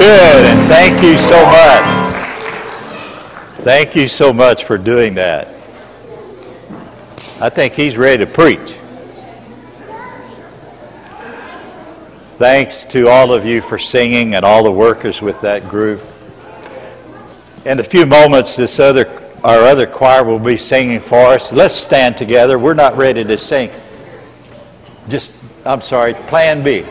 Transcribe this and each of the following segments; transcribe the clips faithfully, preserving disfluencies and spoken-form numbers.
Good, and thank you so much. Thank you so much for doing that. I think he's ready to preach. Thanks to all of you for singing and all the workers with that group. In a few moments, this other our other choir will be singing for us. Let's stand together. We're not ready to sing. Just, I'm sorry, Plan B.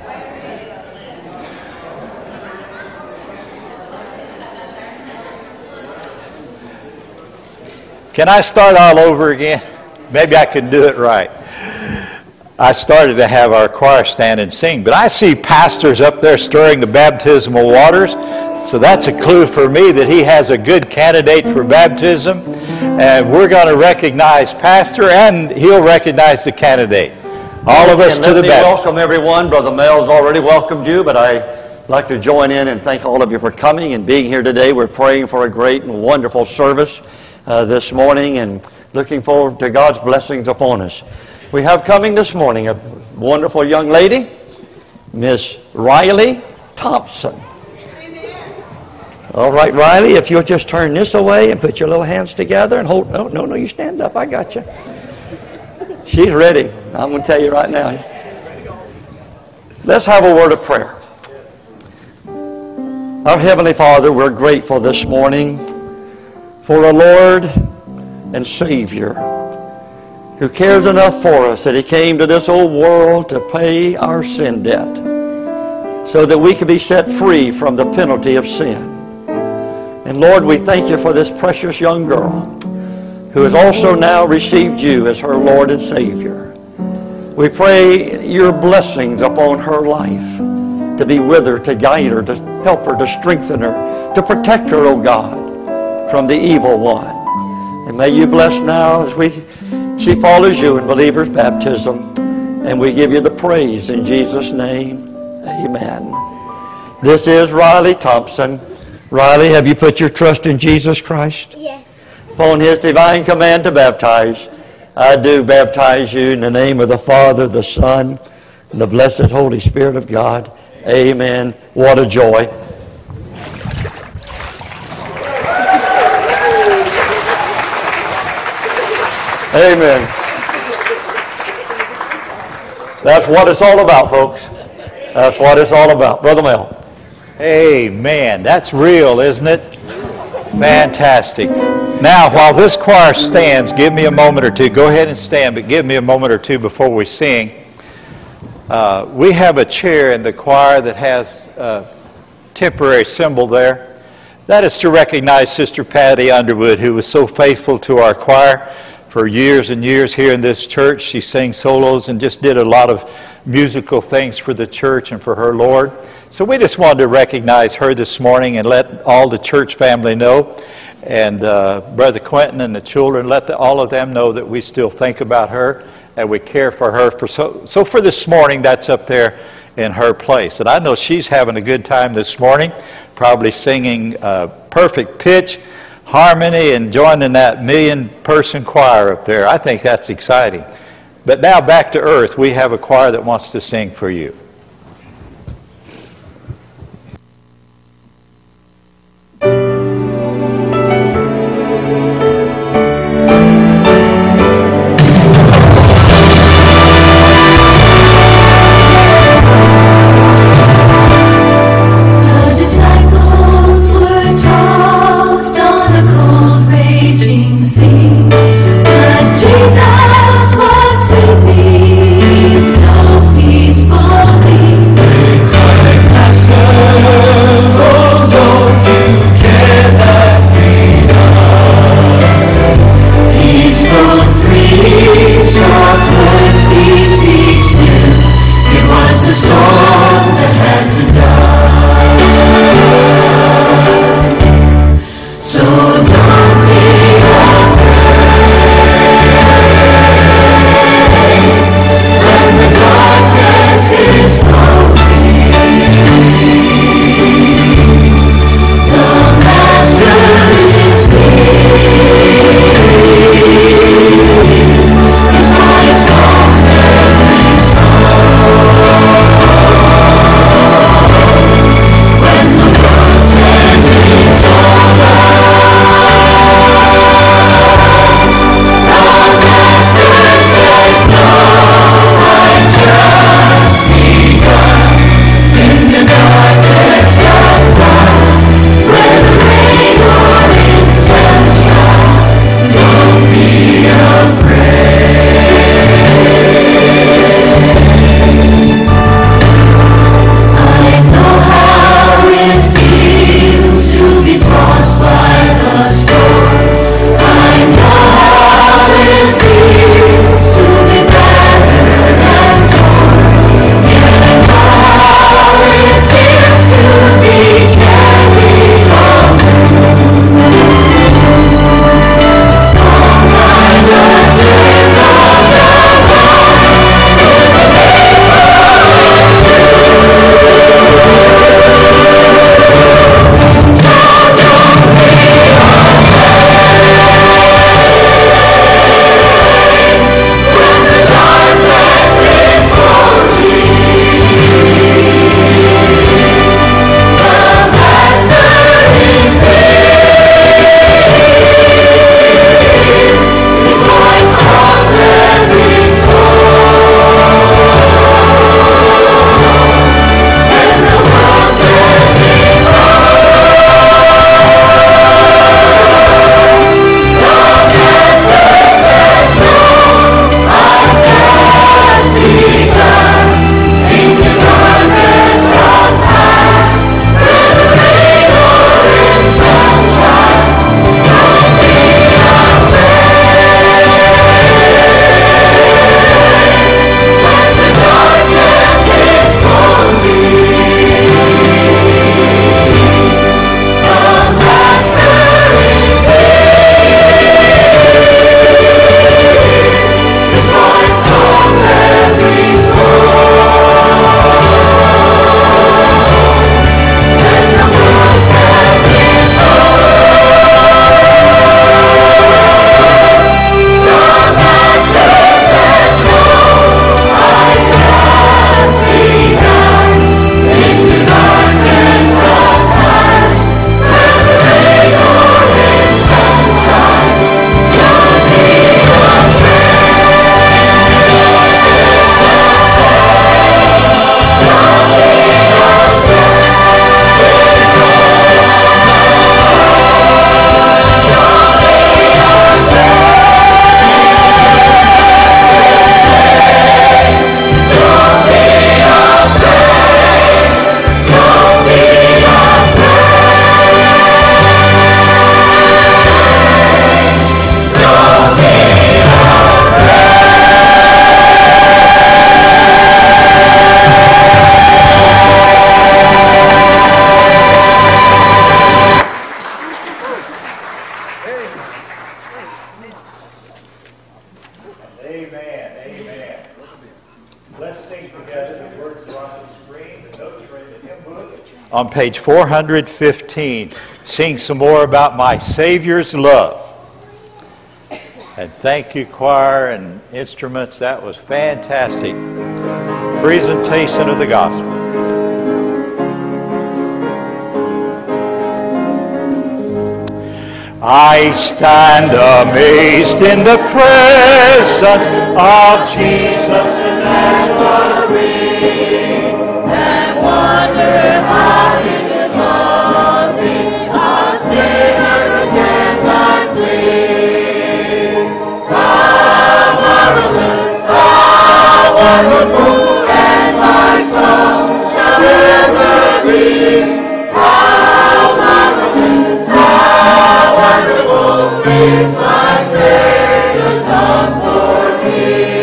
Can I start all over again? Maybe I can do it right. I started to have our choir stand and sing, but I see pastors up there stirring the baptismal waters, so that's a clue for me that he has a good candidate for baptism, and we're going to recognize pastor, and he'll recognize the candidate. All of us to the baptism. Welcome everyone. Brother Mel's already welcomed you, but I'd like to join in and thank all of you for coming and being here today. We're praying for a great and wonderful service uh, this morning and looking forward to God's blessings upon us. We have coming this morning a wonderful young lady, Miss Riley Thompson. All right, Riley, if you'll just turn this away and put your little hands together and hold. No, no, no, you stand up. I got you. She's ready. I'm going to tell you right now. Let's have a word of prayer. Our Heavenly Father, we're grateful this morning for a Lord and Savior who cares enough for us that He came to this old world to pay our sin debt so that we could be set free from the penalty of sin. And Lord, we thank you for this precious young girl who has also now received you as her Lord and Savior. We pray your blessings upon her life, to be with her, to guide her, to help her, to strengthen her, to protect her, O God, from the evil one. And may you bless now as we she follows you in believer's baptism, and we give you the praise in Jesus' name. Amen. This is Riley Thompson. Riley, have you put your trust in Jesus Christ? Yes. Upon His divine command to baptize, I do baptize you in the name of the Father, the Son, and the blessed Holy Spirit of God. Amen. What a joy. Amen. That's what it's all about, folks. That's what it's all about. Brother Mel. Amen. That's real, isn't it? Fantastic. Now, while this choir stands, give me a moment or two. Go ahead and stand, but give me a moment or two before we sing. Uh, we have a chair in the choir that has a temporary symbol there. That is to recognize Sister Patty Underwood, who was so faithful to our choir for years and years here in this church. She sang solos and just did a lot of musical things for the church and for her Lord. So we just wanted to recognize her this morning and let all the church family know. And uh, Brother Quentin and the children, let the, all of them know that we still think about her and we care for her. For so, so for this morning, that's up there in her place. And I know she's having a good time this morning, probably singing uh, perfect pitch, harmony, and joining that million-person choir up there. I think that's exciting. But now back to earth. We have a choir that wants to sing for you. Jesus was sleeping so peaceful. on page four hundred fifteen. Sing some more about my Savior's love. And thank you, choir and instruments. That was fantastic presentation of the gospel. I stand amazed in the presence of Jesus in Nazareth, and wonder how he could love me, a sinner redeemed and free. How marvelous, how wonderful, and my soul shall ever be. How marvelous, how wonderful is my Savior's love for me.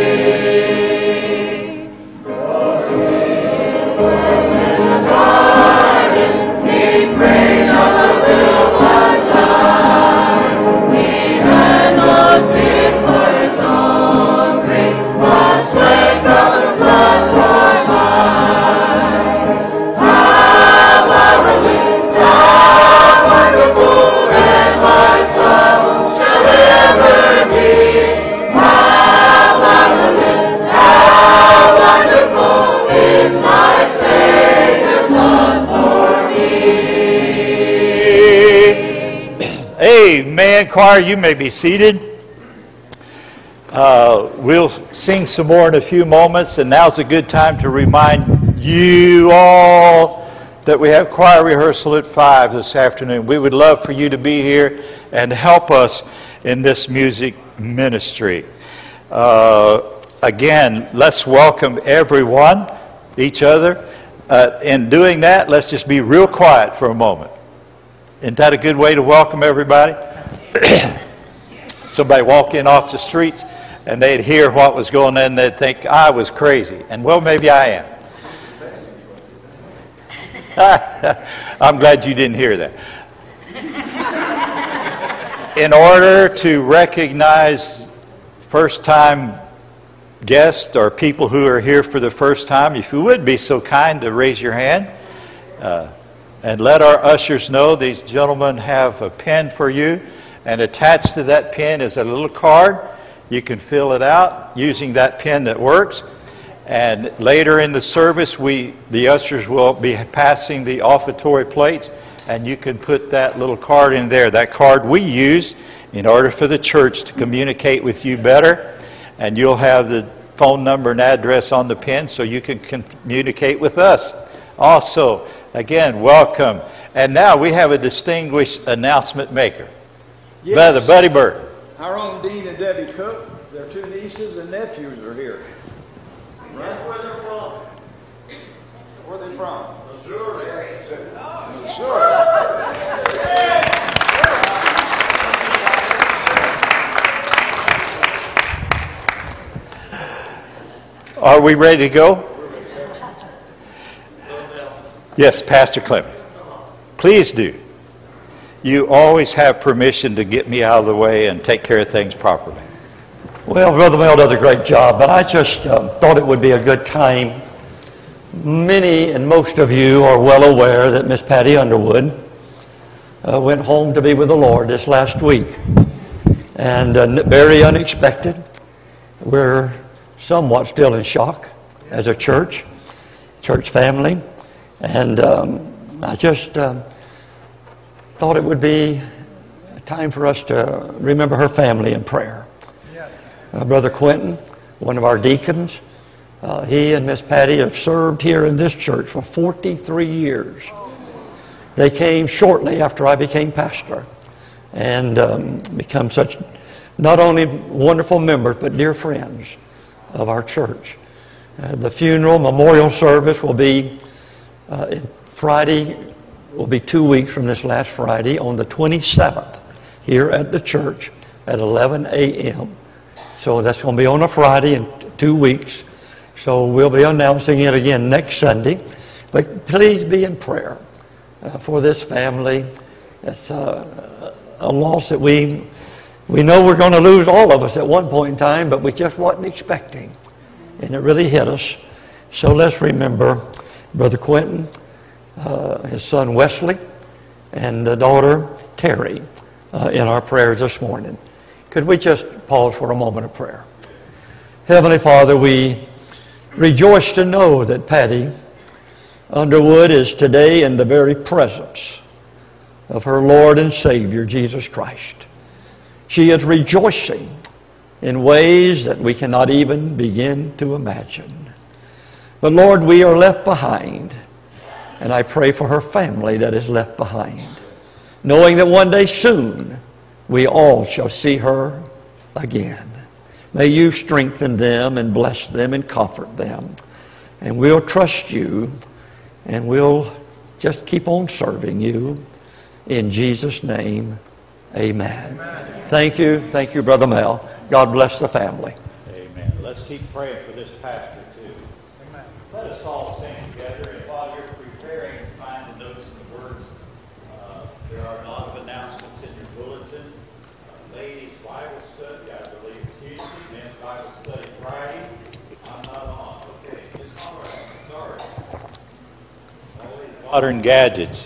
For me was in the garden, he prayed of the will of God. He had no tears for his own grief, but sweat drops of blood for mine. How marvelous, how wonderful, and my soul shall ever be. How marvelous, how wonderful is my Savior's love for me. Amen. Choir, you may be seated. Uh, we'll sing some more in a few moments, and now's a good time to remind you all that we have choir rehearsal at five this afternoon. We would love for you to be here and help us in this music ministry. Uh, again, let's welcome everyone, each other. Uh, in doing that, let's just be real quiet for a moment. Isn't that a good way to welcome everybody? Somebody walk in off the streets and they'd hear what was going on and they'd think I was crazy. And well, maybe I am. I'm glad you didn't hear that. In order to recognize first-time guests or people who are here for the first time, if you would be so kind to raise your hand uh, and let our ushers know these gentlemen have a pen for you, and attached to that pen is a little card. You can fill it out using that pen that works. And later in the service, we the ushers will be passing the offertory plates, and you can put that little card in there. That card we use in order for the church to communicate with you better, and you'll have the phone number and address on the pen so you can communicate with us. Also, again, welcome. And now we have a distinguished announcement maker. Yes. Brother Buddy Bird. Our own Dean and Debbie Cook, their two nieces and nephews are here. That's where they're from. Where are they from? Missouri. Missouri. Are we ready to go? Yes, Pastor Clements. Please do. You always have permission to get me out of the way and take care of things properly. Well, Brother Mel does a great job, but I just uh, thought it would be a good time. Many and most of you are well aware that Miss Patty Underwood uh, went home to be with the Lord this last week. And uh, very unexpected. We're somewhat still in shock as a church, church family. And um, I just uh, thought it would be a time for us to remember her family in prayer. Uh, Brother Quentin, one of our deacons, uh, he and Miss Patty have served here in this church for forty-three years. They came shortly after I became pastor and um, become such not only wonderful members but dear friends of our church. Uh, the funeral memorial service will be uh, Friday, will be two weeks from this last Friday on the twenty-seventh here at the church at eleven a.m. So that's going to be on a Friday in two weeks. So we'll be announcing it again next Sunday. But please be in prayer uh, for this family. It's uh, a loss that we we know we're going to lose, all of us, at one point in time, but we just wasn't expecting. And it really hit us. So let's remember Brother Quentin, uh, his son Wesley, and uh, daughter Terry uh, in our prayers this morning. Could we just pause for a moment of prayer? Heavenly Father, we rejoice to know that Patty Underwood is today in the very presence of her Lord and Savior, Jesus Christ. She is rejoicing in ways that we cannot even begin to imagine. But Lord, we are left behind, and I pray for her family that is left behind, knowing that one day soon we all shall see her again. May you strengthen them and bless them and comfort them. And we'll trust you, and we'll just keep on serving you. In Jesus' name, amen. Amen. Thank you. Thank you, Brother Mel. God bless the family. Amen. Let's keep praying for this pastor, too. Amen. Let us all sing together. And while you're preparing to find the notes and the words, uh, there are a lot of announcements in your bulletin. Uh, ladies' Bible study, I believe, Tuesday. Men's Bible study Friday. I'm not on. Okay. It's all right. Sorry. All these modern gadgets.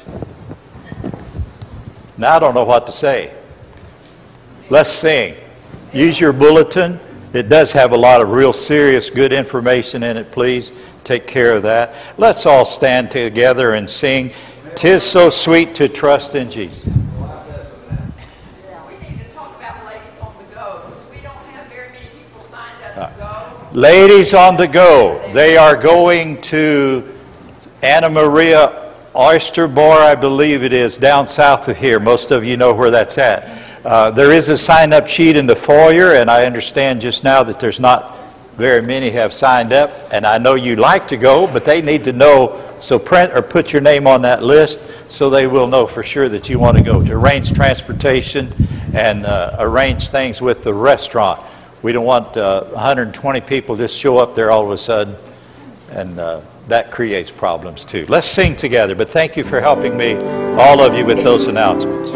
Now I don't know what to say. Let's sing. Use your bulletin. It does have a lot of real serious, good information in it. Please take care of that. Let's all stand together and sing, "'Tis so sweet to trust in Jesus." Yeah, we need to talk about Ladies on the Go, because we don't have very many people signed up to go. Ladies on the Go. They are going to Anna Maria Oyster Bar, I believe it is, down south of here. Most of you know where that's at. Uh, there is a sign-up sheet in the foyer, and I understand just now that there's not very many have signed up. And I know you'd like to go, but they need to know, so print or put your name on that list so they will know for sure that you want to go. To arrange transportation and uh, arrange things with the restaurant. We don't want uh, one hundred twenty people just show up there all of a sudden, and uh, that creates problems too. Let's sing together, but thank you for helping me, all of you, with those announcements.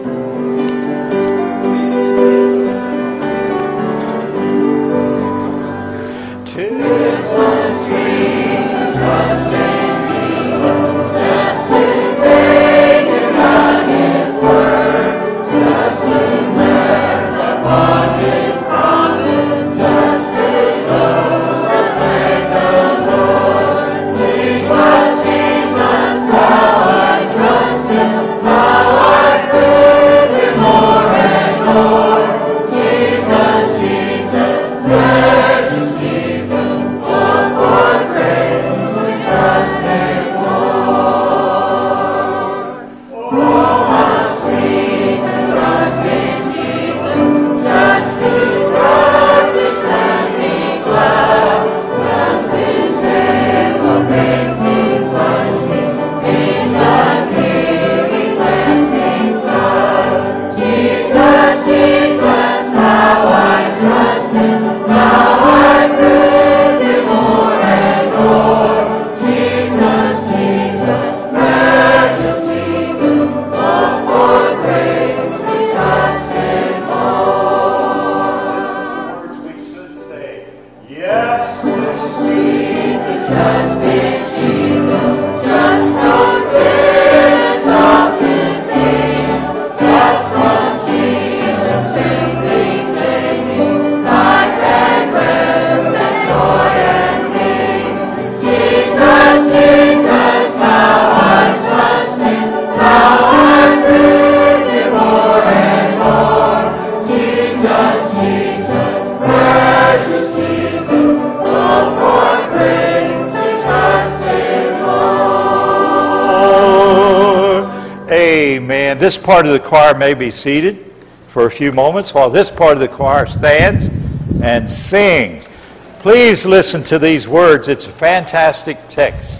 Amen. This part of the choir may be seated for a few moments while this part of the choir stands and sings. Please listen to these words. It's a fantastic text.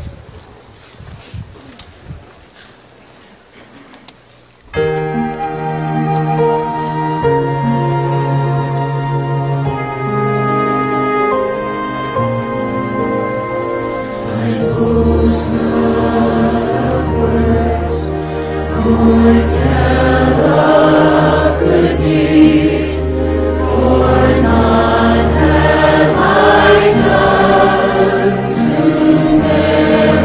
To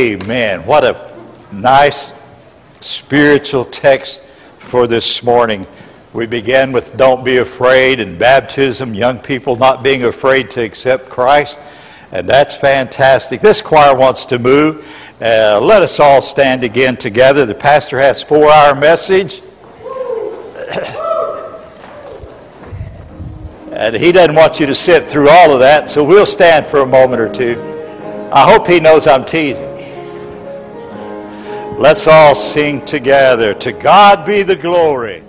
Amen. What a nice spiritual text for this morning. We began with don't be afraid and baptism, young people not being afraid to accept Christ. And that's fantastic. This choir wants to move. Uh, let us all stand again together. The pastor has a four-hour message. And he doesn't want you to sit through all of that, so we'll stand for a moment or two. I hope he knows I'm teasing. Let's all sing together. To God be the glory.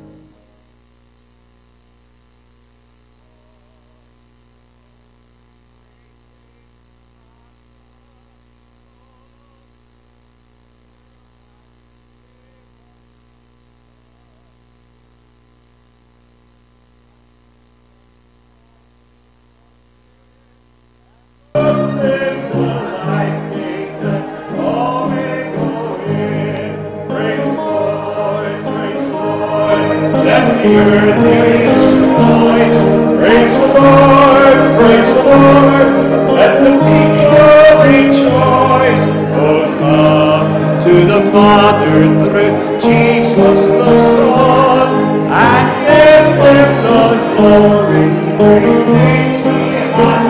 The earth hear his voice. Praise the Lord, praise the Lord. Let the people rejoice. Oh, come to the Father through Jesus the Son, and give him the glory. Great things he hath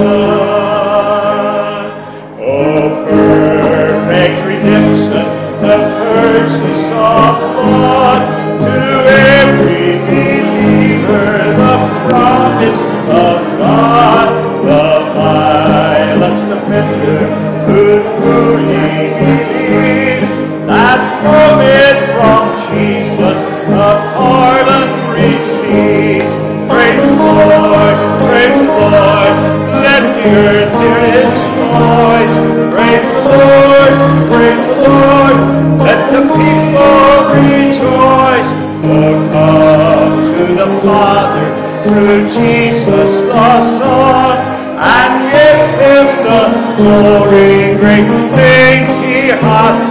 done. Oh, perfect redemption, the purchase of blood. To every believer, the promise of God, the vilest offender who truly believes, that from it, from Jesus, the pardon receives. Praise the Lord, praise the Lord, let the earth hear his voice. Praise the Lord, praise the Lord, let the people rejoice. Oh, come to the Father through Jesus the Son, and give him the glory. Great things he hath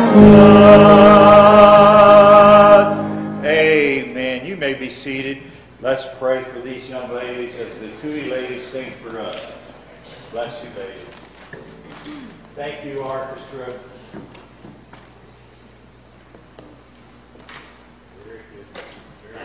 done. Amen. You may be seated. Let's pray for these young ladies as the Tui ladies sing for us. Bless you, ladies. Thank you, orchestra. Very good. Very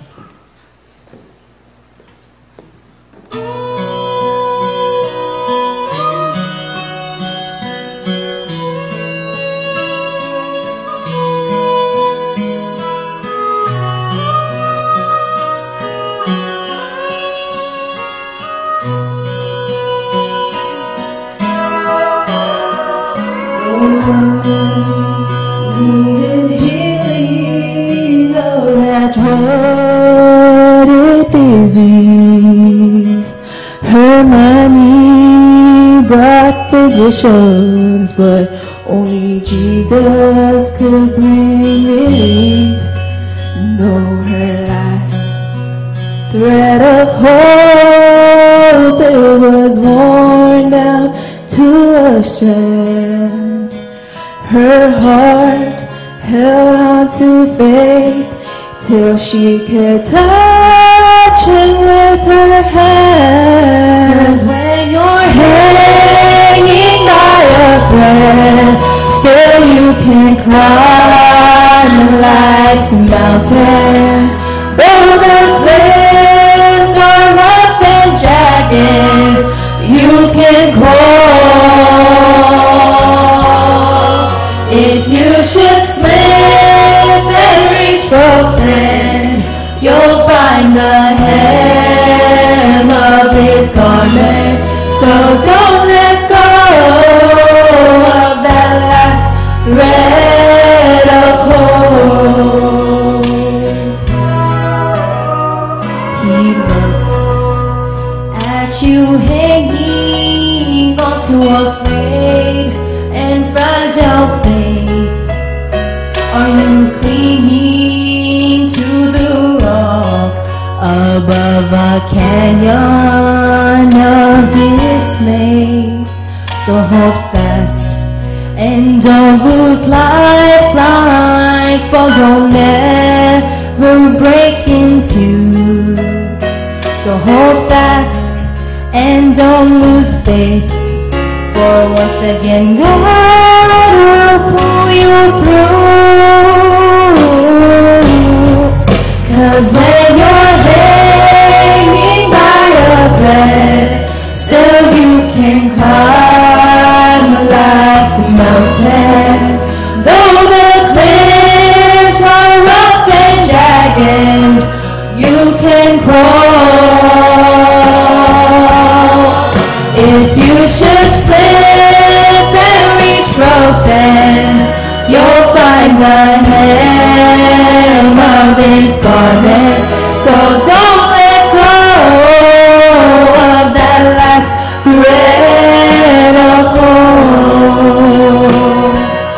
Needed healing of that dreaded disease. Her money brought physicians, but only Jesus could bring relief. Though her last thread of hope, it was worn down to a strand. Her heart held on to faith till she could touch him with her hand. 'Cause when you're hanging by a thread, still you can climb life's mountains. Though the cliffs are rough and jagged, you can crawl. If you should slip and reach rope's end, you'll find the hem of his garment. So don't let go of that last thread of hope. He looks at you hanging onto a frayed and fragile faith. Are you clinging to the rock above a canyon of dismay? So hold fast and don't lose lifeline, for you'll never break in two. So hold fast and don't lose faith, for once again God God will pull you through. 'Cause when you're hanging by a thread, still you can climb life's mountains. Though the cliffs are rough and jagged, you can crawl. If you should slip and reach rope's end, you'll find the hem of his garment. So don't let go of that last thread of hope.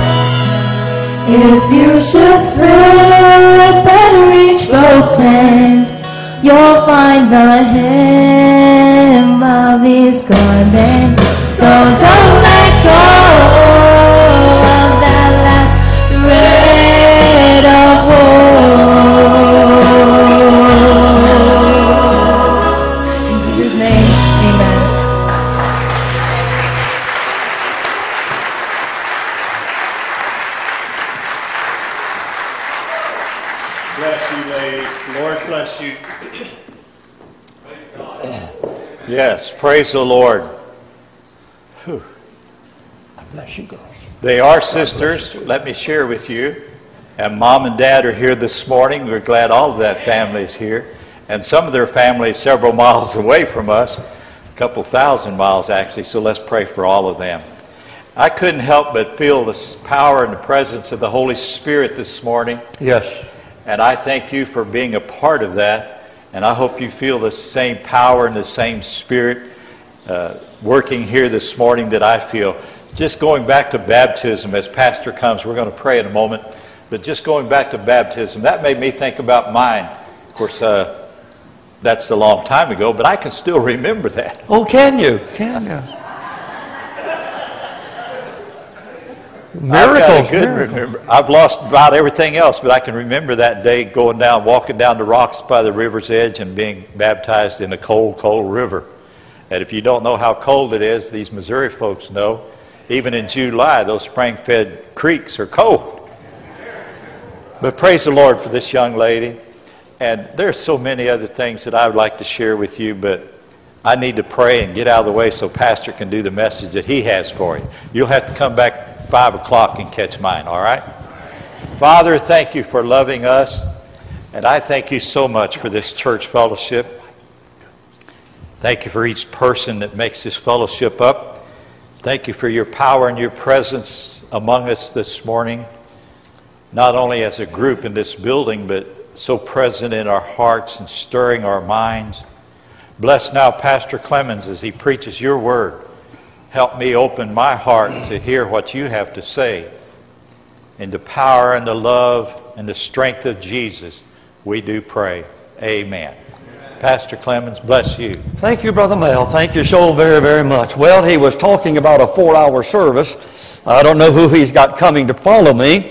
If you should slip and reach rope's end, you'll find the hem of his garment. So don't let go of that last thread of hope. In Jesus' name, amen. Bless you, ladies. Lord bless you. Yes, praise the Lord. Whew. Bless you, girls. They are sisters, let me share with you. And Mom and Dad are here this morning. We're glad all of that family is here. And some of their family is several miles away from us, a couple thousand miles actually, so let's pray for all of them. I couldn't help but feel the power and the presence of the Holy Spirit this morning. Yes. And I thank you for being a part of that. And I hope you feel the same power and the same spirit uh, working here this morning that I feel. Just going back to baptism, as Pastor comes, we're going to pray in a moment. But just going back to baptism, that made me think about mine. Of course, uh, that's a long time ago, but I can still remember that. Oh, can you? Can you? Miracles. I've got a good miracles. remember. I've lost about everything else, but I can remember that day going down, walking down the rocks by the river's edge and being baptized in a cold, cold river. And if you don't know how cold it is, these Missouri folks know, even in July, those spring-fed creeks are cold. But praise the Lord for this young lady. And there's so many other things that I would like to share with you, but I need to pray and get out of the way so Pastor can do the message that he has for you. You'll have to come back five o'clock and catch mine, all right? Father, thank you for loving us, and I thank you so much for this church fellowship. Thank you for each person that makes this fellowship up. Thank you for your power and your presence among us this morning, not only as a group in this building, but so present in our hearts and stirring our minds. Bless now Pastor Clements as he preaches your word. Help me open my heart to hear what you have to say. In the power and the love and the strength of Jesus, we do pray. Amen. Amen. Pastor Clements, bless you. Thank you, Brother Mel. Thank you so very, very much. Well, he was talking about a four-hour service. I don't know who he's got coming to follow me,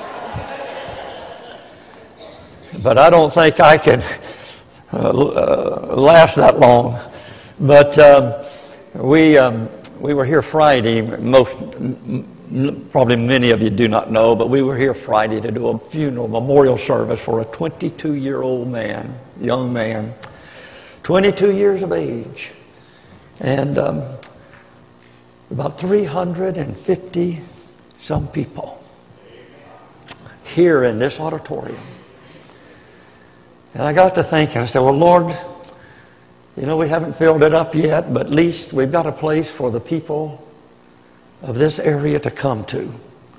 but I don't think I can uh, uh, last that long. But um, we... Um, We were here Friday. Most, probably many of you do not know, but we were here Friday to do a funeral memorial service for a twenty-two-year-old man, young man, twenty-two years of age, and um, about three hundred fifty some people here in this auditorium. And I got to thinking, I said, well, Lord, you know, we haven't filled it up yet, but at least we've got a place for the people of this area to come to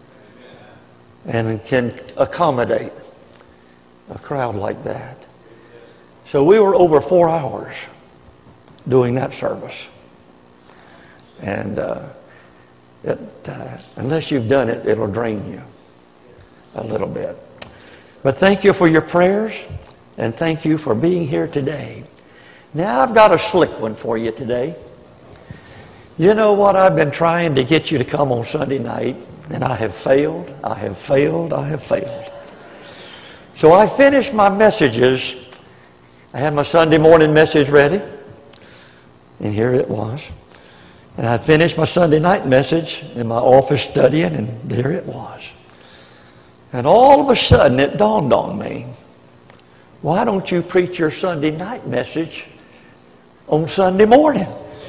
and can accommodate a crowd like that. So we were over four hours doing that service. And uh, it, uh, unless you've done it, it'll drain you a little bit. But thank you for your prayers, and thank you for being here today. Now, I've got a slick one for you today. You know what? I've been trying to get you to come on Sunday night, and I have failed, I have failed, I have failed. So I finished my messages. I had my Sunday morning message ready, and here it was. And I finished my Sunday night message in my office studying, and there it was. And all of a sudden it dawned on me, why don't you preach your Sunday night message on Sunday morning?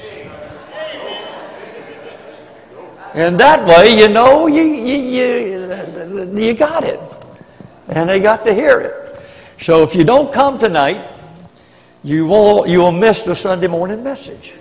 And that way, you know, you, you, you, you got it. And they got to hear it. So if you don't come tonight, you will, you will miss the Sunday morning message.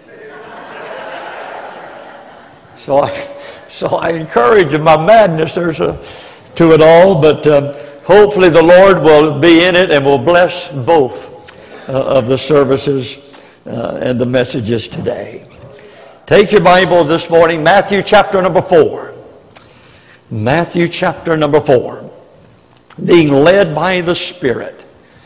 So I, so I encourage you. My madness there's a, to it all, but um, hopefully the Lord will be in it and will bless both uh, of the services uh, and the messages today. Take your Bible this morning, Matthew chapter number four. Matthew chapter number four. Being led by the Spirit.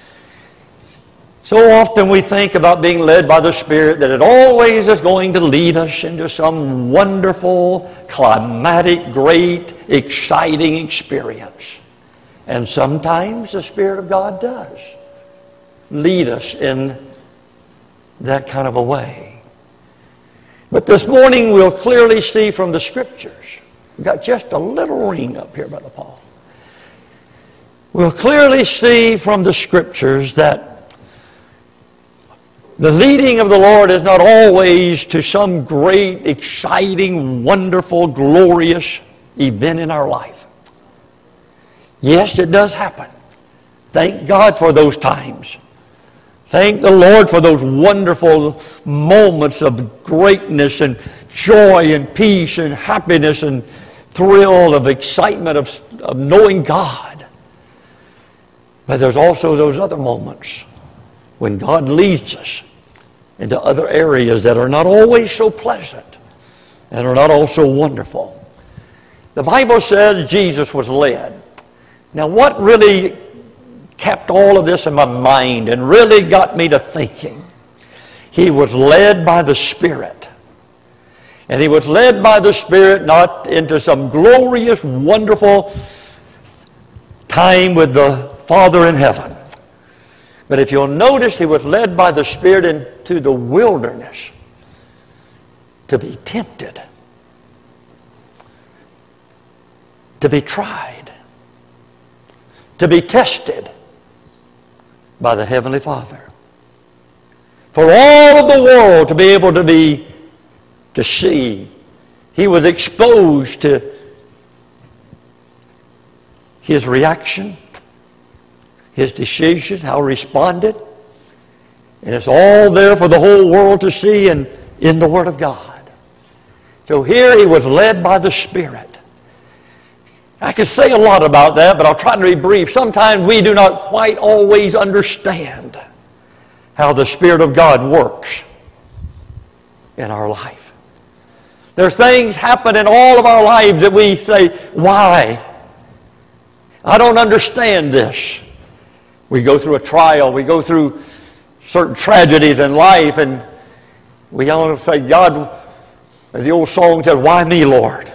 So often we think about being led by the Spirit that it always is going to lead us into some wonderful, climatic, great, exciting experience. And sometimes the Spirit of God does lead us in that kind of a way. But this morning we'll clearly see from the Scriptures. We've got just a little ring up here, Brother Paul. We'll clearly see from the Scriptures that the leading of the Lord is not always to some great, exciting, wonderful, glorious event in our life. Yes, it does happen. Thank God for those times. Thank the Lord for those wonderful moments of greatness and joy and peace and happiness and thrill of excitement of, of knowing God. But there's also those other moments when God leads us into other areas that are not always so pleasant and are not also wonderful. The Bible says Jesus was led. Now what really kept all of this in my mind and really got me to thinking? He was led by the Spirit. And he was led by the Spirit not into some glorious, wonderful time with the Father in heaven. But if you'll notice, he was led by the Spirit into the wilderness to be tempted, to be tried, to be tested by the Heavenly Father. For all of the world to be able to be, to see, he was exposed to his reaction, his decision, how he responded. And it's all there for the whole world to see and in the Word of God. So here he was led by the Spirit. I could say a lot about that, but I'll try to be brief. Sometimes we do not quite always understand how the Spirit of God works in our life. There's things happen in all of our lives that we say, why? I don't understand this. We go through a trial, we go through certain tragedies in life, and we all say, God, as the old song said, why me, Lord?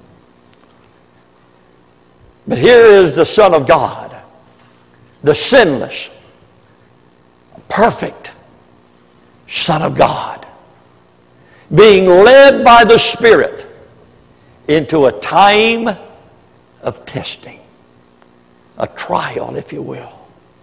But here is the Son of God, the sinless, perfect Son of God, being led by the Spirit into a time of testing, a trial, if you will.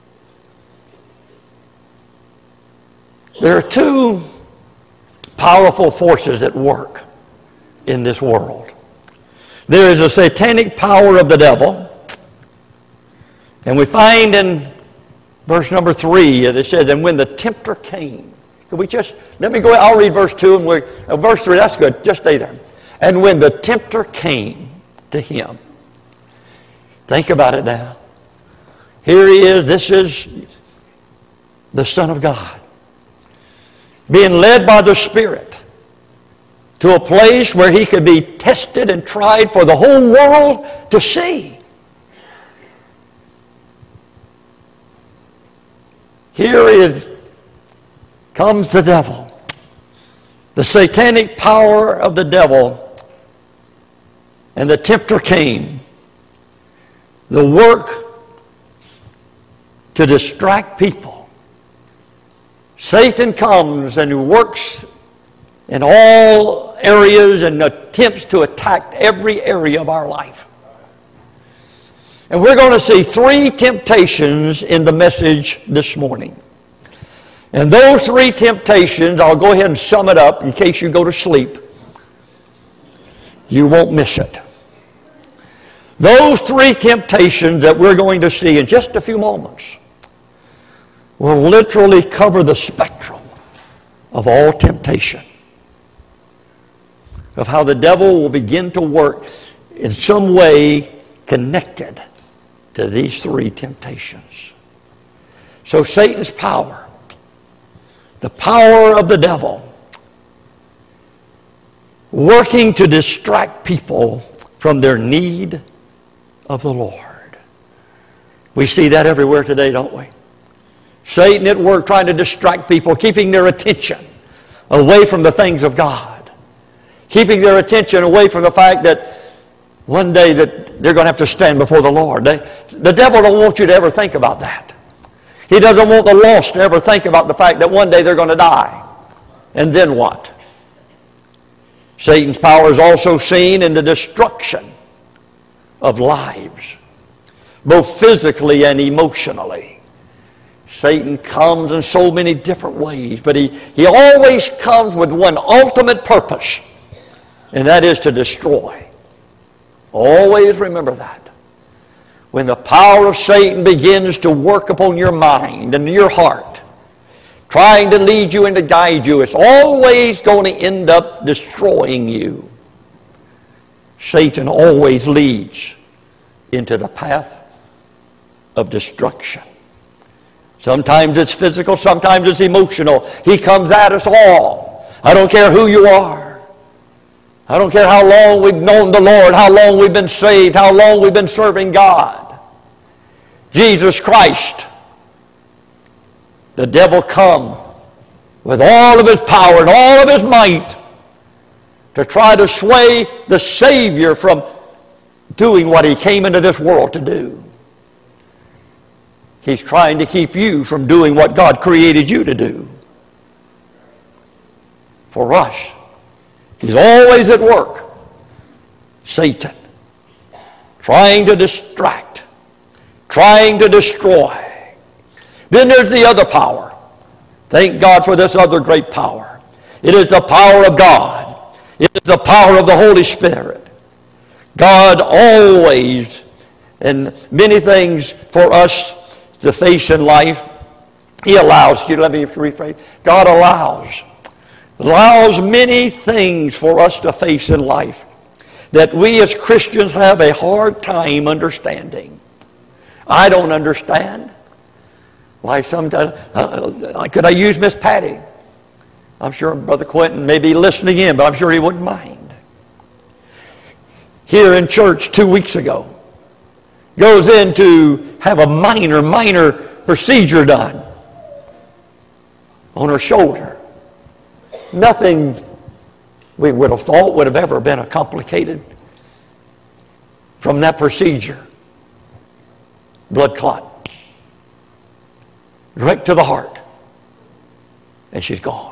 There are two powerful forces at work in this world. There is a satanic power of the devil. And we find in verse number three, it says, and when the tempter came. Can we just, let me go, I'll read verse two and we, uh, verse three, that's good, just stay there. And when the tempter came to him. Think about it now. Here he is, this is the Son of God. Being led by the Spirit to a place where he could be tested and tried for the whole world to see. Here is, comes the devil. The satanic power of the devil. And the tempter came. The work to distract people. Satan comes and works in all areas and attempts to attack every area of our life. And we're going to see three temptations in the message this morning. And those three temptations, I'll go ahead and sum it up in case you go to sleep. You won't miss it. Those three temptations that we're going to see in just a few moments will literally cover the spectrum of all temptation, of how the devil will begin to work in some way connected to these three temptations. So Satan's power, the power of the devil, working to distract people from their need of the Lord. We see that everywhere today, don't we? Satan at work trying to distract people, keeping their attention away from the things of God, keeping their attention away from the fact that one day that they're going to have to stand before the Lord. They, the devil don't want you to ever think about that. He doesn't want the lost to ever think about the fact that one day they're going to die. And then what? Satan's power is also seen in the destruction of lives, both physically and emotionally. Satan comes in so many different ways, but he, he always comes with one ultimate purpose, and that is to destroy. Always remember that. When the power of Satan begins to work upon your mind and your heart, trying to lead you and to guide you, it's always going to end up destroying you. Satan always leads into the path of destruction. Sometimes it's physical, sometimes it's emotional. He comes at us all. I don't care who you are. I don't care how long we've known the Lord, how long we've been saved, how long we've been serving God. Jesus Christ, the devil come with all of his power and all of his might to try to sway the Savior from doing what he came into this world to do. He's trying to keep you from doing what God created you to do. For us, he's always at work. Satan, trying to distract, trying to destroy. Then there's the other power. Thank God for this other great power. It is the power of God. It is the power of the Holy Spirit. God always, and many things for us to face in life, he allows, you let me rephrase, God allows, allows many things for us to face in life that we as Christians have a hard time understanding. I don't understand. Why sometimes, uh, could I use Miss Patty? I'm sure Brother Quentin may be listening in, but I'm sure he wouldn't mind. Here in church two weeks ago, goes in to have a minor, minor procedure done on her shoulder. Nothing we would have thought would have ever been a complicated from that procedure. Blood clot. Direct to the heart. And she's gone.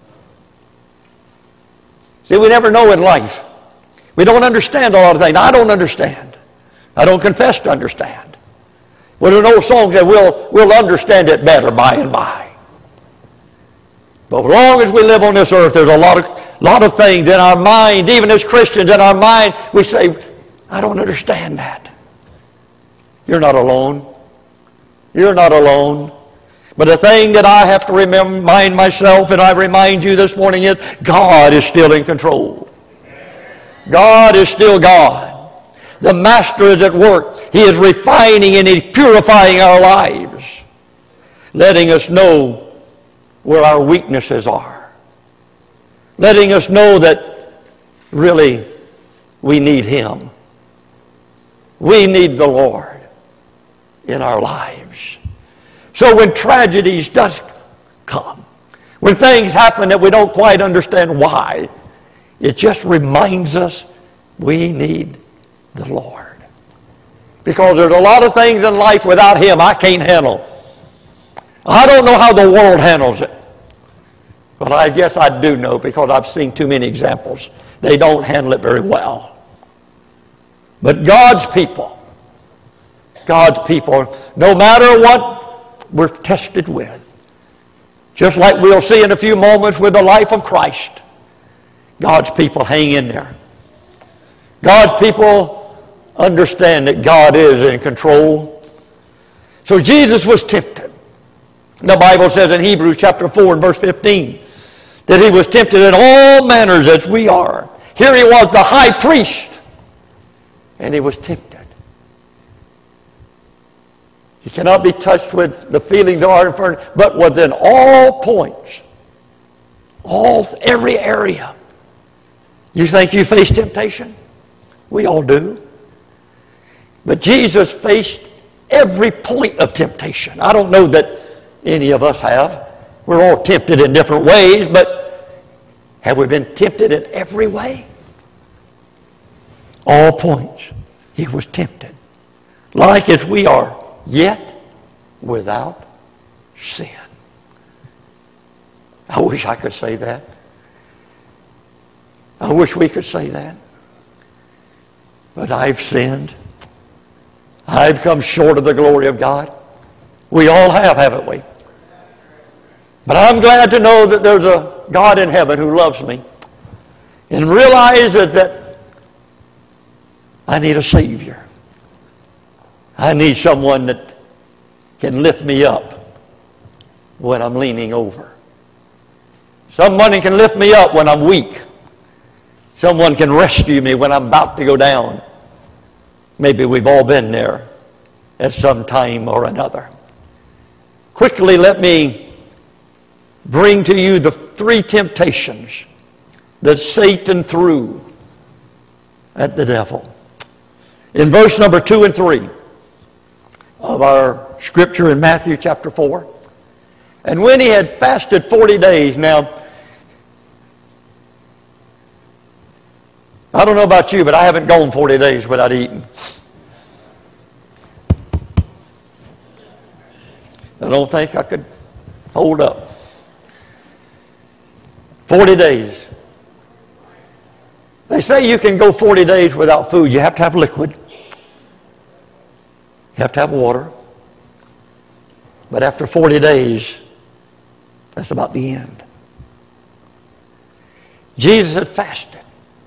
See, we never know in life. We don't understand a lot of things. I don't understand. I don't confess to understand. Well, there's an old song that we'll, we'll understand it better by and by. But as long as we live on this earth, there's a lot of, lot of things in our mind, even as Christians in our mind, we say, I don't understand that. You're not alone. You're not alone. But the thing that I have to remind myself, and I remind you this morning, is God is still in control. God is still God. The Master is at work. He is refining and He's purifying our lives, letting us know where our weaknesses are, letting us know that really we need Him. We need the Lord in our lives. So when tragedies does come, when things happen that we don't quite understand why, it just reminds us we need the Lord. Because there's a lot of things in life without Him I can't handle. I don't know how the world handles it. Well, I guess I do know because I've seen too many examples. They don't handle it very well. But God's people, God's people, no matter what we're tested with, just like we'll see in a few moments with the life of Christ, God's people hang in there. God's people understand that God is in control. So Jesus was tempted. The Bible says in Hebrews chapter four and verse fifteen that he was tempted in all manners as we are. Here he was, the high priest, and he was tempted. He cannot be touched with the feelings of our infirmity, but within all points, all every area. You think you face temptation? We all do. But Jesus faced every point of temptation. I don't know that any of us have. We're all tempted in different ways, but have we been tempted in every way? All points. He was tempted. Like as we are, yet without sin. I wish I could say that. I wish we could say that. But I've sinned. I've come short of the glory of God. We all have, haven't we? But I'm glad to know that there's a God in heaven who loves me and realizes that I need a Savior. I need someone that can lift me up when I'm leaning over. Someone who can lift me up when I'm weak. Someone can rescue me when I'm about to go down. Maybe we've all been there at some time or another. Quickly, let me bring to you the three temptations that Satan threw at the devil. In verse number two and three of our scripture in Matthew chapter four. And when he had fasted forty days, now, I don't know about you, but I haven't gone forty days without eating. I don't think I could hold up. forty days. They say you can go forty days without food. You have to have liquid. You have to have water. But after forty days, that's about the end. Jesus had fasted.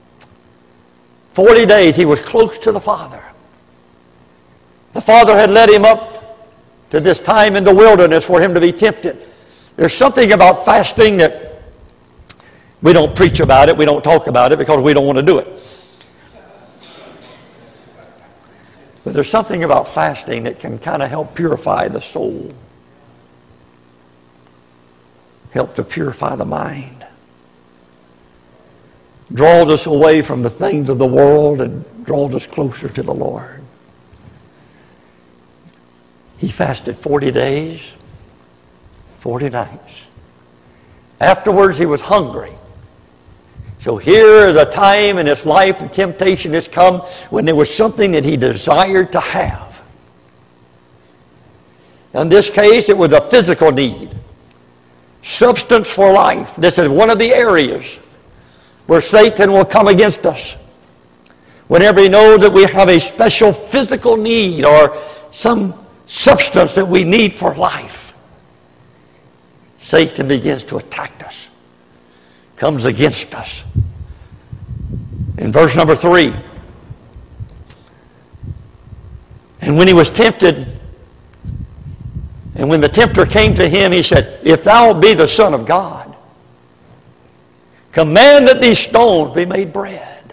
forty days he was close to the Father. The Father had led him up to this time in the wilderness for him to be tempted. There's something about fasting that we don't preach about it, we don't talk about it because we don't want to do it. But there's something about fasting that can kind of help purify the soul. Help to purify the mind. Draws us away from the things of the world and draws us closer to the Lord. He fasted forty days, forty nights. Afterwards, he was hungry. So here is a time in his life and temptation has come when there was something that he desired to have. In this case, it was a physical need. Substance for life. This is one of the areas where Satan will come against us. Whenever he knows that we have a special physical need or some substance that we need for life, Satan begins to attack us. Comes against us. In verse number three, and when he was tempted, and when the tempter came to him, he said, if thou be the Son of God, command that these stones be made bread.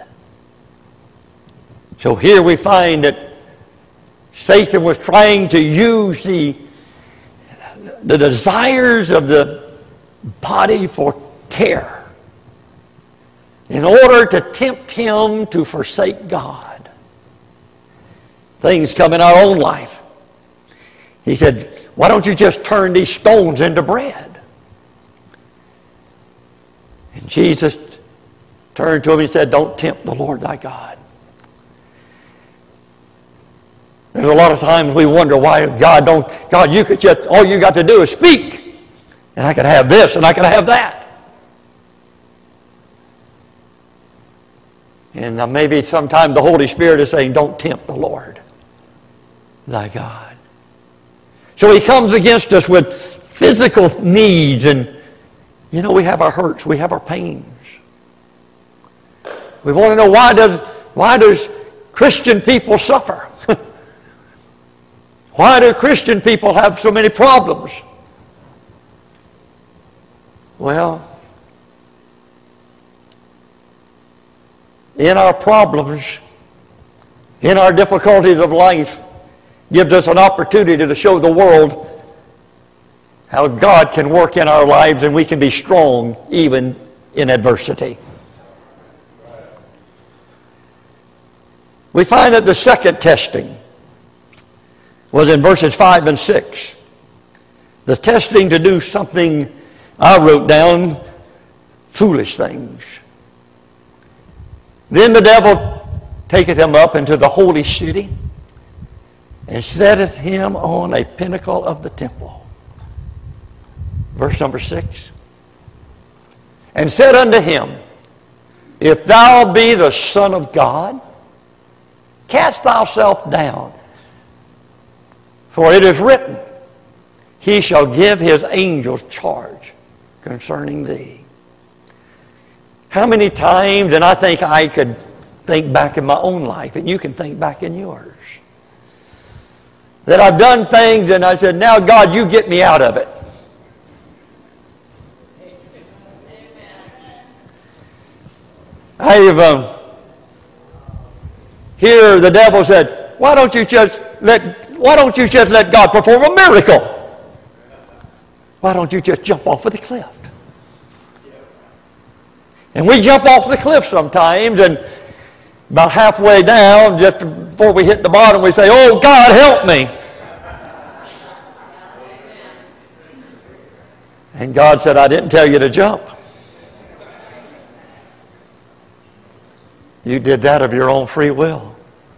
So here we find that Satan was trying to use the, the desires of the body for care in order to tempt him to forsake God. Things come in our own life. He said, why don't you just turn these stones into bread? And Jesus turned to him and said, don't tempt the Lord thy God. There's a lot of times we wonder why God don't, God, you could just, all you got to do is speak. And I could have this and I could have that. And uh, maybe sometime the Holy Spirit is saying, don't tempt the Lord, thy God. So he comes against us with physical needs. And, you know, we have our hurts. We have our pains. We want to know, why does, why does Christian people suffer? Why do Christian people have so many problems? Well, in our problems, in our difficulties of life, gives us an opportunity to show the world how God can work in our lives and we can be strong even in adversity. We find that the second testing was in verses five and six. The testing to do something, I wrote down, foolish things. Then the devil taketh him up into the holy city and setteth him on a pinnacle of the temple. Verse number six. And said unto him, If thou be the Son of God, cast thyself down. For it is written, He shall give His angels charge concerning thee. How many times, and I think I could think back in my own life, and you can think back in yours, that I've done things and I said, now God, you get me out of it. I've um, here the devil said, why don't you just let why don't you just let God perform a miracle? Why don't you just jump off of the cliff? And we jump off the cliff sometimes, and about halfway down, just before we hit the bottom, we say, oh, God, help me. And God said, I didn't tell you to jump. You did that of your own free will.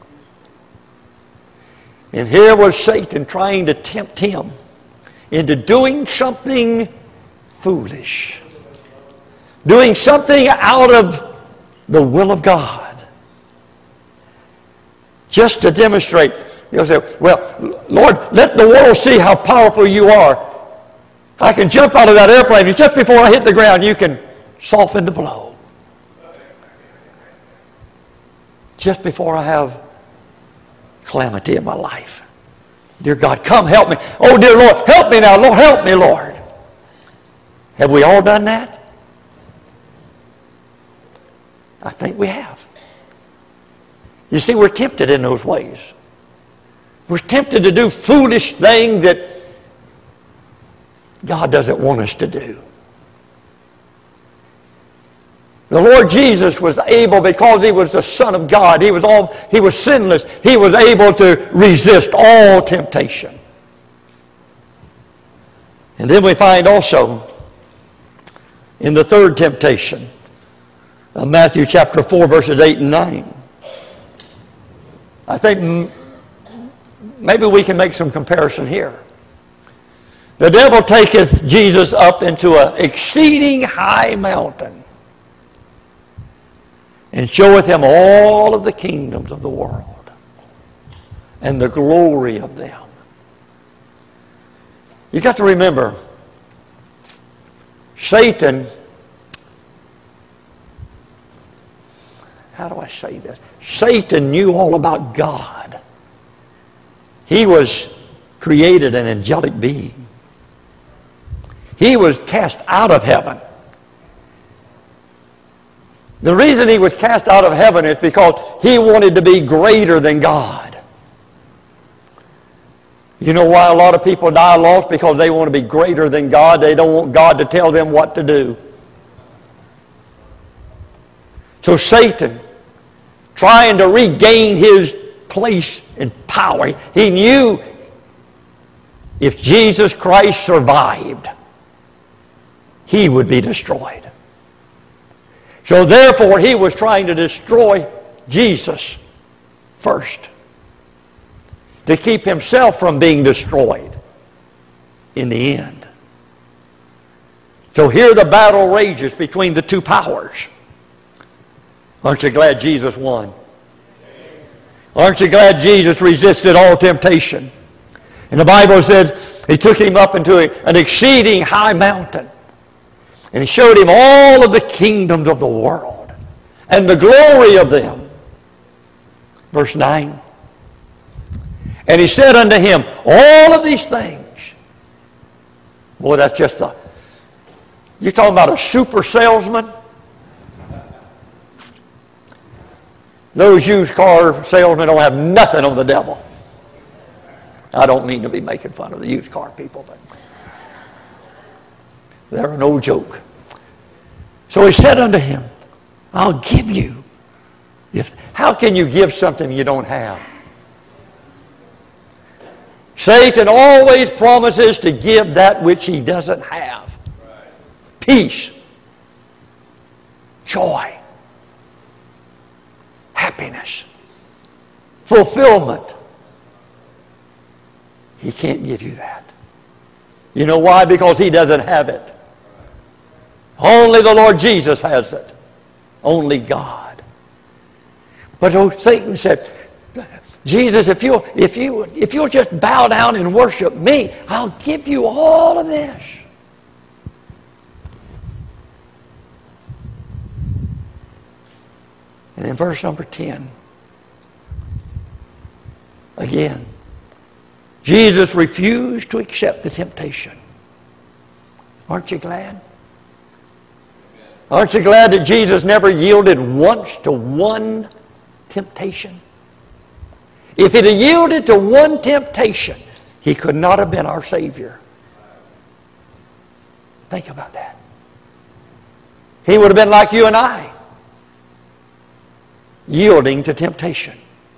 And here was Satan trying to tempt him into doing something foolish. Doing something out of the will of God. Just to demonstrate. You'll say, well, Lord, let the world see how powerful you are. I can jump out of that airplane, and just before I hit the ground, you can soften the blow. Just before I have calamity in my life. Dear God, come help me. Oh, dear Lord, help me now. Lord, help me, Lord. Have we all done that? I think we have. You see, we're tempted in those ways. We're tempted to do foolish things that God doesn't want us to do. The Lord Jesus was able, because He was the Son of God, He was all, He was sinless, He was able to resist all temptation. And then we find also in the third temptation, uh, Matthew chapter four, verses eight and nine. I think m- maybe we can make some comparison here. The devil taketh Jesus up into an exceeding high mountain, and showeth him all of the kingdoms of the world and the glory of them. You got to remember, Satan, how do I say this? Satan knew all about God. He was created an angelic being. He was cast out of heaven. The reason he was cast out of heaven is because he wanted to be greater than God. You know why a lot of people die lost? Because they want to be greater than God. They don't want God to tell them what to do. So Satan, trying to regain his place and power, he knew if Jesus Christ survived, he would be destroyed. So therefore, he was trying to destroy Jesus first, to keep himself from being destroyed in the end. So here the battle rages between the two powers. Aren't you glad Jesus won? Aren't you glad Jesus resisted all temptation? And the Bible said he took him up into a, an exceeding high mountain. And he showed him all of the kingdoms of the world and the glory of them. Verse nine. And he said unto him, all of these things. Boy, that's just a... You're talking about a super salesman? Those used car salesmen don't have nothing on the devil. I don't mean to be making fun of the used car people, but they're no joke. So he said unto him, I'll give you. If, how can you give something you don't have? Satan always promises to give that which he doesn't have. Peace, joy, happiness, fulfillment. He can't give you that. You know why? Because he doesn't have it. Only the Lord Jesus has it. Only God. But oh, Satan said, Jesus, if you if you if you'll just bow down and worship me, I'll give you all of this. And in verse number ten, again, Jesus refused to accept the temptation. Aren't you glad? Aren't you glad that Jesus never yielded once to one temptation? If he'd have yielded to one temptation, he could not have been our Savior. Think about that. He would have been like you and I, yielding to temptation.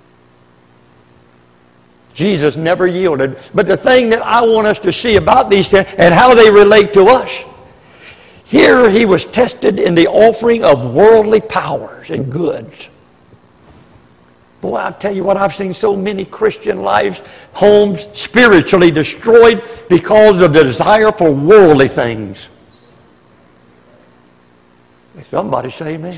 Jesus never yielded. But the thing that I want us to see about these and how they relate to us, here he was tested in the offering of worldly powers and goods. Boy, I'll tell you what, I've seen so many Christian lives, homes spiritually destroyed because of the desire for worldly things. Somebody say amen.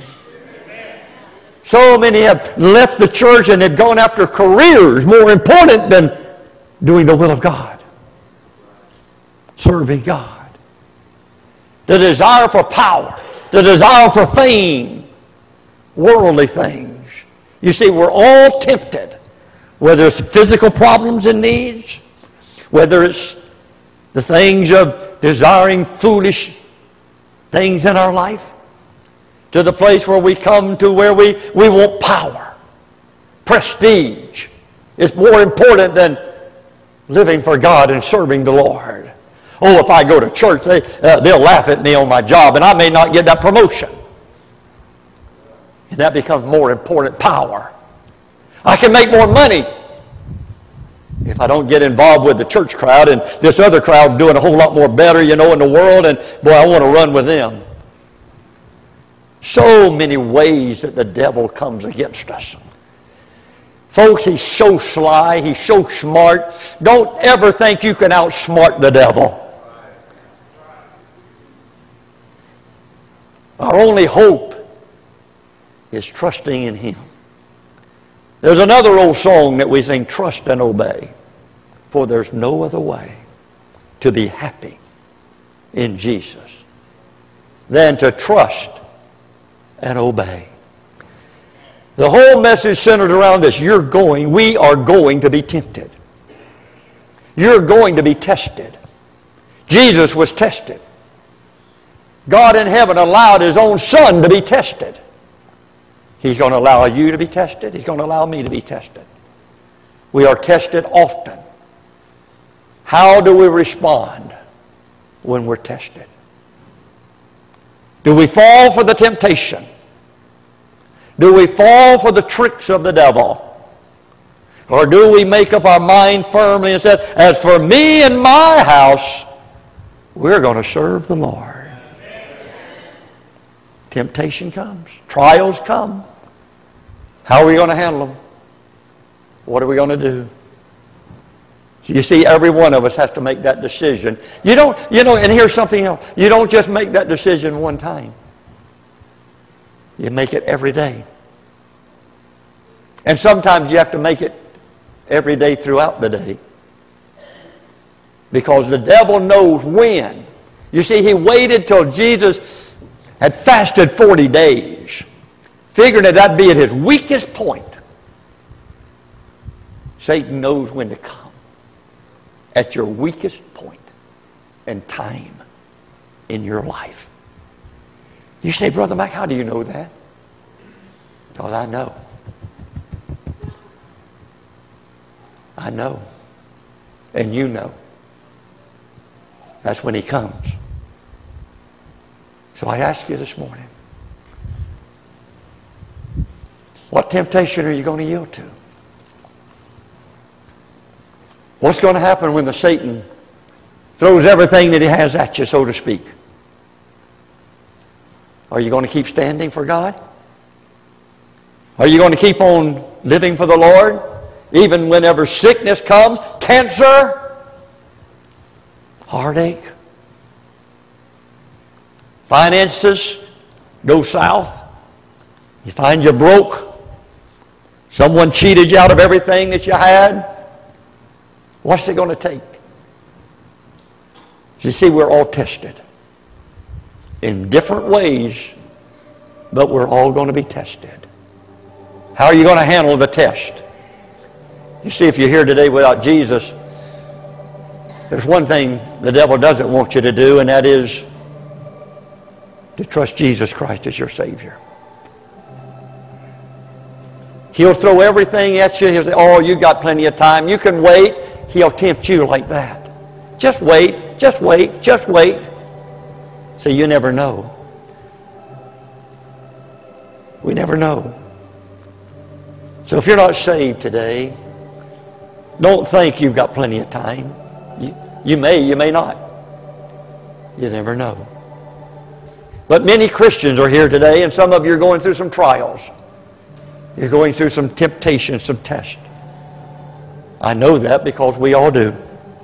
So many have left the church and have gone after careers more important than doing the will of God. Serving God. The desire for power. The desire for fame. Worldly things. You see, we're all tempted. Whether it's physical problems and needs. Whether it's the things of desiring foolish things in our life. To the place where we come to where we, we want power. Prestige. It's more important than living for God and serving the Lord. Oh, if I go to church, they, uh, they'll laugh at me on my job and I may not get that promotion. And that becomes more important, power. I can make more money if I don't get involved with the church crowd and this other crowd doing a whole lot more better, you know, in the world, and boy, I want to run with them. So many ways that the devil comes against us. Folks, he's so sly, he's so smart. Don't ever think you can outsmart the devil. Our only hope is trusting in him. There's another old song that we sing, trust and obey. For there's no other way to be happy in Jesus than to trust and obey. The whole message centered around this. You're going, we are going to be tempted. You're going to be tested. Jesus was tested. God in heaven allowed his own son to be tested. He's going to allow you to be tested. He's going to allow me to be tested. We are tested often. How do we respond when we're tested? Do we fall for the temptation? Do we fall for the tricks of the devil? Or do we make up our mind firmly and say, as for me and my house, we're going to serve the Lord. Temptation comes. Trials come. How are we going to handle them? What are we going to do? You see, every one of us has to make that decision. You don't, you know, and here's something else. You don't just make that decision one time. You make it every day. And sometimes you have to make it every day throughout the day. Because the devil knows when. You see, he waited till Jesus had fasted forty days, figuring that that'd be at his weakest point. Satan knows when to come. At your weakest point and time in your life. You say, Brother Mac, how do you know that? Because I know. I know. And you know. That's when he comes. So I ask you this morning, what temptation are you going to yield to? What's going to happen when the Satan throws everything that he has at you, so to speak? Are you going to keep standing for God? Are you going to keep on living for the Lord? Even whenever sickness comes, cancer, heartache, finances go south, you find you're broke, someone cheated you out of everything that you had. What's it going to take? You see, we're all tested in different ways, but we're all going to be tested. How are you going to handle the test? You see, if you're here today without Jesus, there's one thing the devil doesn't want you to do, and that is to trust Jesus Christ as your Savior. He'll throw everything at you. He'll say, oh, you got plenty of time. You can wait. He'll tempt you like that. Just wait, just wait, just wait. See, you never know. We never know. So if you're not saved today, don't think you've got plenty of time. You, you may, you may not. You never know. But many Christians are here today, and some of you are going through some trials. You're going through some temptations, some tests. I know that because we all do.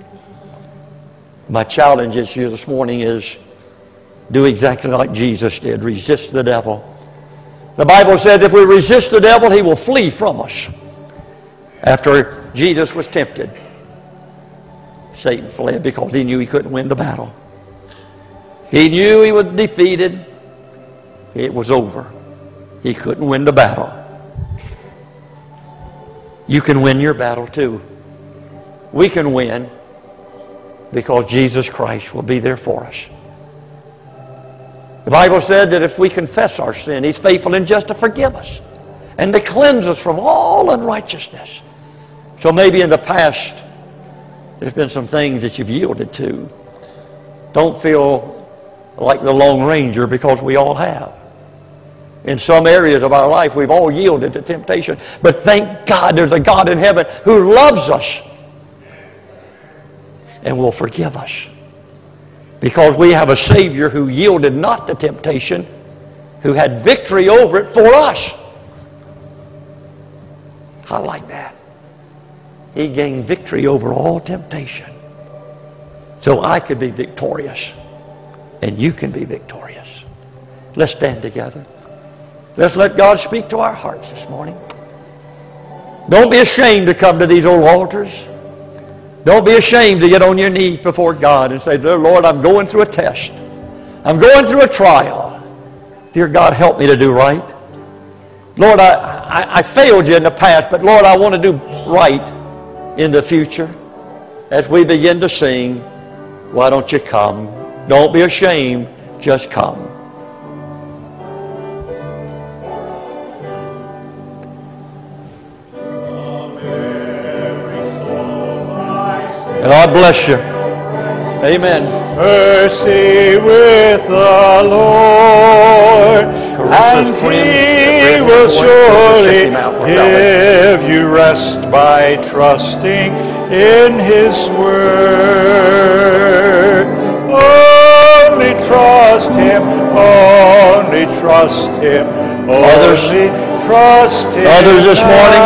My challenge to you this morning is do exactly like Jesus did. Resist the devil. The Bible says if we resist the devil, he will flee from us. After Jesus was tempted, Satan fled because he knew he couldn't win the battle. He knew he was defeated. It was over. He couldn't win the battle. You can win your battle too. We can win because Jesus Christ will be there for us. The Bible said that if we confess our sin, he's faithful and just to forgive us and to cleanse us from all unrighteousness. So maybe in the past there's been some things that you've yielded to. Don't feel like the Lone Ranger, because we all have. In some areas of our life, we've all yielded to temptation. But thank God there's a God in heaven who loves us and will forgive us. Because we have a Savior who yielded not to temptation, who had victory over it for us. I like that. He gained victory over all temptation. So I could be victorious. And you can be victorious. Let's stand together. Let's let God speak to our hearts this morning. Don't be ashamed to come to these old altars. Don't be ashamed to get on your knees before God and say, dear Lord, I'm going through a test. I'm going through a trial. Dear God, help me to do right. Lord, I, I, I failed you in the past, but Lord, I want to do right in the future. As we begin to sing, why don't you come? Don't be ashamed, just come. And God bless you. Amen. Mercy with the Lord, and He will surely give you rest by trusting in His word. Only trust Him, only trust Him, only trust Him. Others this morning.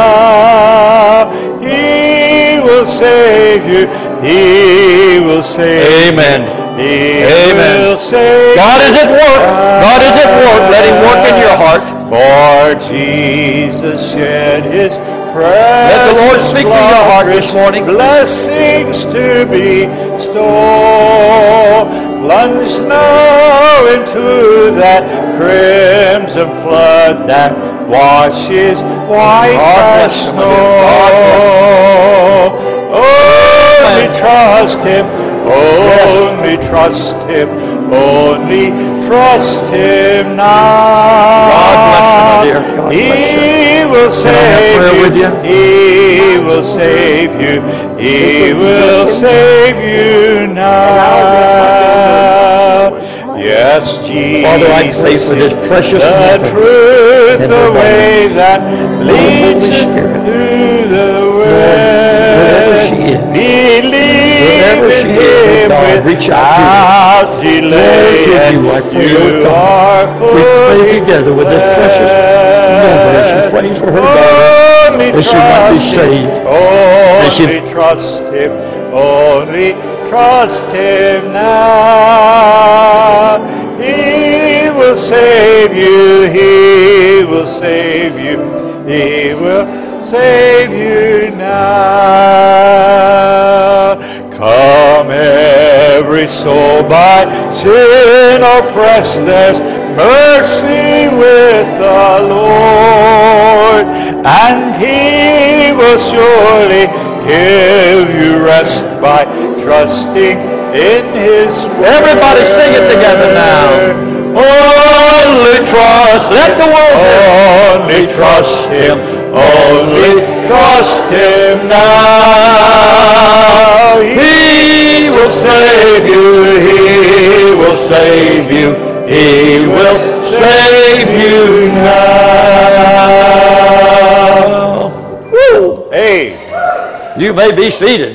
He will save you. He will save Amen. you. He Amen. will save God is at work. God is at work. Let Him work in your heart. For Jesus shed his precious Let the Lord speak to your heart this morning. Blessings to bestow. Plunge now into that crimson flood that washes white as snow. Only trust him, only trust him, only trust him now. God bless you, my dear. God bless you. He will save you. With you. He will save you. He will save you now. Yes, Jesus. Father, I pray for this precious the mother. truth, the way that leads Holy to Spirit. the way. Wherever she is. Believe Wherever in she is, him God, reach out without to her. delay. Lord, And you, I pray, you Lord God, are we pray fully together with this precious mother as she prays for her daughter, Only that she might be trust saved. him, only she- trust him, only trust him now. He will save you, he will save you, he will save you now. Come every soul by sin oppressed, there's mercy with the Lord, and he will surely give you rest by trusting in his word. Everybody sing it together now. Only trust, Let the world only trust him, only trust him now. He will save you, he will save you, he will save you now. Woo! Hey. You may be seated.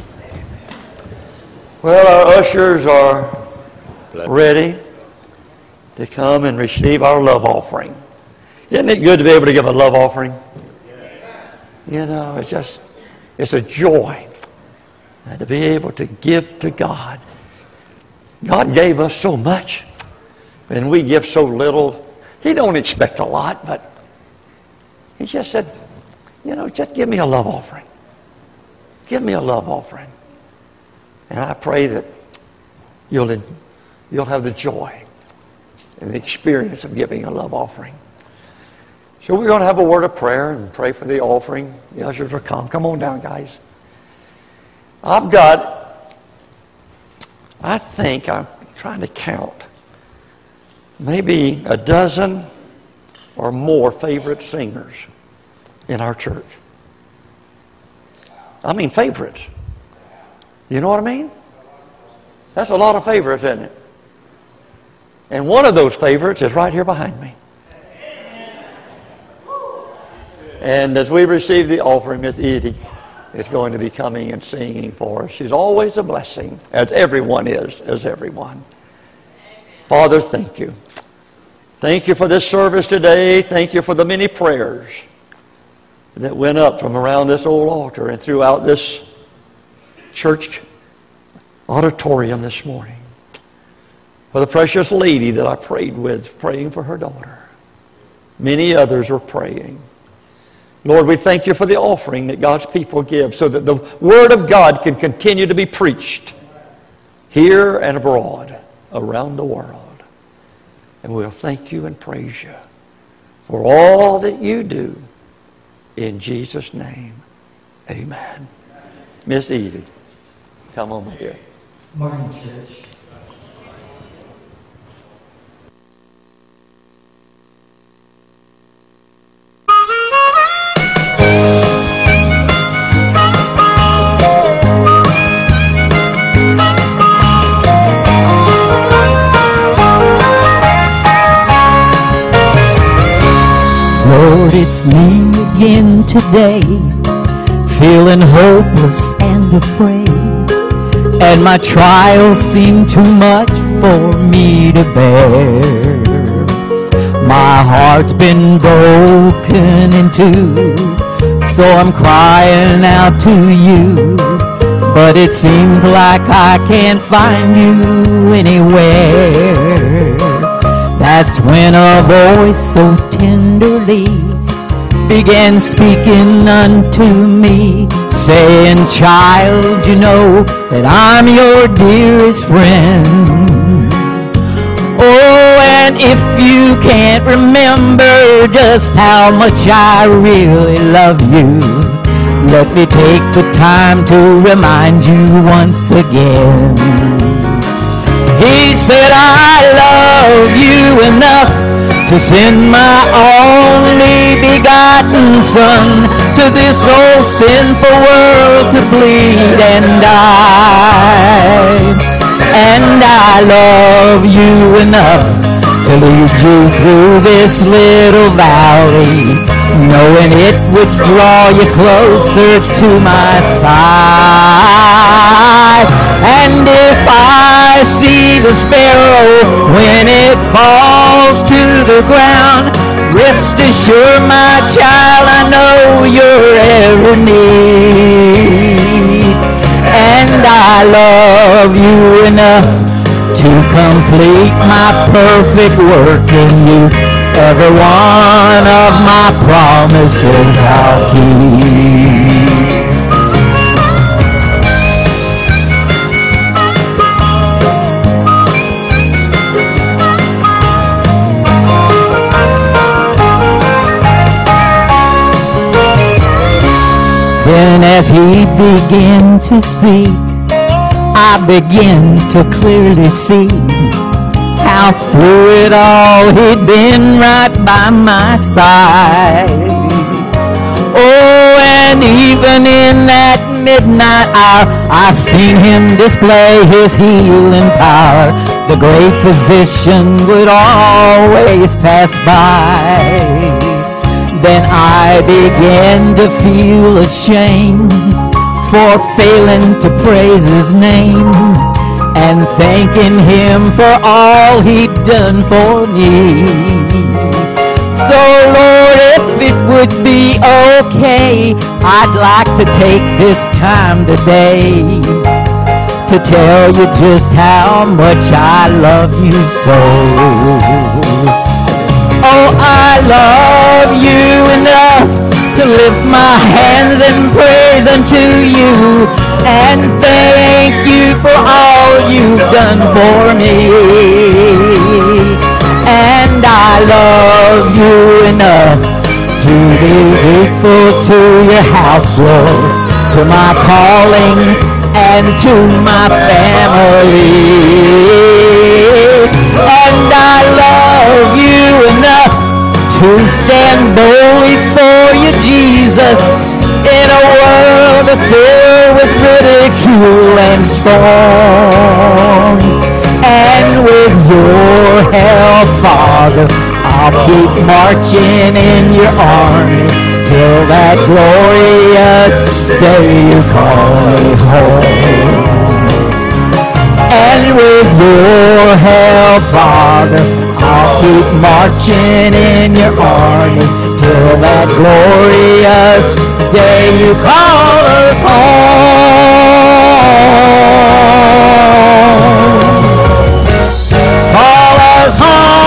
Well, our ushers are ready to come and receive our love offering. Isn't it good to be able to give a love offering? You know, it's just, it's a joy to be able to give to God. God gave us so much, and we give so little. He don't expect a lot, but he just said, you know, just give me a love offering. Give me a love offering. And I pray that you'll, you'll have the joy and the experience of giving a love offering. So we're going to have a word of prayer and pray for the offering. The ushers will come. Come on down, guys. I've got, I think, I'm trying to count, maybe a dozen or more favorite singers in our church. I mean favorites. You know what I mean? That's a lot of favorites, isn't it? And one of those favorites is right here behind me. And as we receive the offering, Miss Edie is going to be coming and singing for us. She's always a blessing, as everyone is, as everyone. Father, thank you. Thank you for this service today. Thank you for the many prayers that went up from around this old altar and throughout this church auditorium this morning. For the precious lady that I prayed with, praying for her daughter. Many others were praying. Lord, we thank you for the offering that God's people give so that the Word of God can continue to be preached here and abroad around the world. And we'll thank you and praise you for all that you do. In Jesus' name, amen. Miss Edie, come on, my dear. Morning, church. Lord, it's me again today, feeling hopeless and afraid, and my trials seem too much for me to bear. My heart's been broken in two, so I'm crying out to you, but it seems like I can't find you anywhere. That's when a voice so tenderly began speaking unto me, saying, child, you know that I'm your dearest friend. Oh, and if you can't remember just how much I really love you, let me take the time to remind you once again. He said, I love you enough to send my only begotten Son to this old sinful world to bleed and die. And I love you enough to lead you through this little valley, knowing it would draw you closer to my side. And if I see the sparrow when it falls to the ground, rest assured, my child, I know your every need. And I love you enough to complete my perfect work in you. Every one of my promises I'll keep. Then as he began to speak, I began to clearly see how through it all he'd been right by my side. Oh, and even in that midnight hour, I've seen him display his healing power. The great physician would always pass by. Then I began to feel ashamed for failing to praise his name and thanking him for all he'd done for me. So Lord, if it would be okay, I'd like to take this time today to tell you just how much I love you so. Oh, I love you enough to lift my hands in praise unto you and thank you for all you've done for me. And I love you enough to be faithful to your house, Lord, to my calling and to my family. And I love you enough to stand boldly for you, Jesus, in a world that's filled with ridicule and scorn. And with your help, Father, I'll keep marching in your army till that glorious day you call me home. And with your help, Father, I'll keep marching in your army till that glorious day you call us home. Call us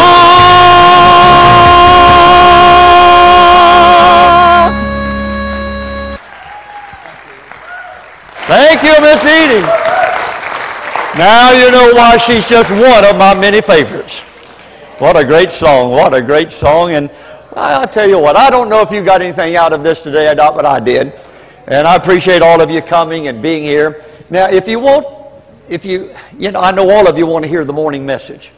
home. Thank you, Miss Edie. Now you know why she's just one of my many favorites. What a great song. What a great song. And I'll tell you what, I don't know if you got anything out of this today or not, but I did. And I appreciate all of you coming and being here. Now, if you want, if you, you know, I know all of you want to hear the morning message.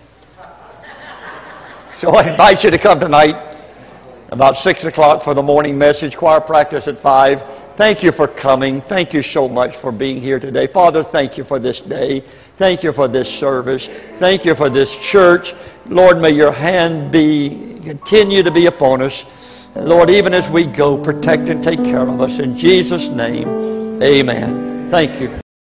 So I invite you to come tonight about six o'clock for the morning message, choir practice at five. Thank you for coming. Thank you so much for being here today. Father, thank you for this day. Thank you for this service. Thank you for this church. Lord, may your hand be continue to be upon us. And Lord, even as we go, protect and take care of us. In Jesus' name, amen. Thank you.